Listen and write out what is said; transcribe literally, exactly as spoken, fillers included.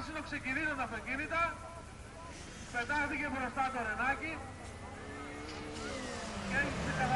πράσινο ξεκινήσαν τα αυτοκίνητα. Πετάχθηκε μπροστά το ρενάκι και έχει ξεκαθαρίσει.